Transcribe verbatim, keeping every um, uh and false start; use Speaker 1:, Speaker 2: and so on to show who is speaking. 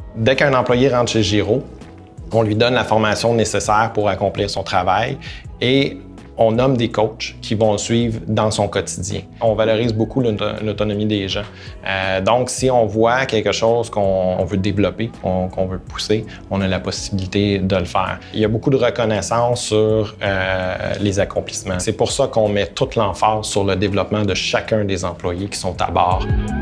Speaker 1: Dès qu'un employé rentre chez Giro, on lui donne la formation nécessaire pour accomplir son travail et on nomme des coachs qui vont le suivre dans son quotidien. On valorise beaucoup l'autonomie des gens. Euh, donc, si on voit quelque chose qu'on veut développer, qu'on qu'on veut pousser, on a la possibilité de le faire. Il y a beaucoup de reconnaissance sur euh, les accomplissements. C'est pour ça qu'on met toute l'emphase sur le développement de chacun des employés qui sont à bord.